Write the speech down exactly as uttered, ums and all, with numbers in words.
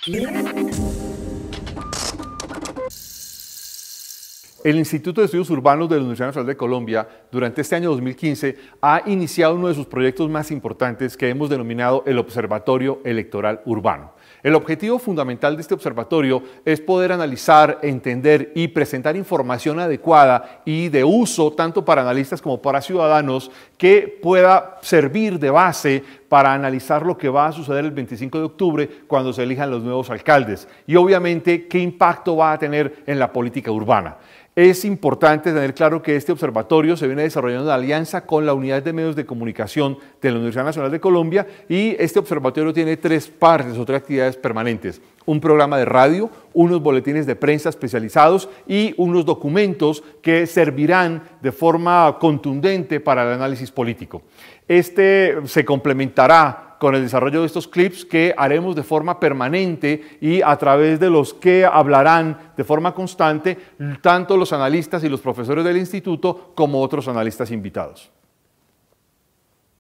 El Instituto de Estudios Urbanos de la Universidad Nacional de Colombia, durante este año dos mil quince, ha iniciado uno de sus proyectos más importantes que hemos denominado el Observatorio Electoral Urbano. El objetivo fundamental de este observatorio es poder analizar, entender y presentar información adecuada y de uso tanto para analistas como para ciudadanos que pueda servir de base para analizar lo que va a suceder el veinticinco de octubre cuando se elijan los nuevos alcaldes y obviamente qué impacto va a tener en la política urbana. Es importante tener claro que este observatorio se viene desarrollando en alianza con la Unidad de Medios de Comunicación de la Universidad Nacional de Colombia y este observatorio tiene tres partes o tres actividades permanentes. Un programa de radio, unos boletines de prensa especializados y unos documentos que servirán de forma contundente para el análisis político. Este se complementará con el desarrollo de estos clips que haremos de forma permanente y a través de los que hablarán de forma constante tanto los analistas y los profesores del instituto como otros analistas invitados.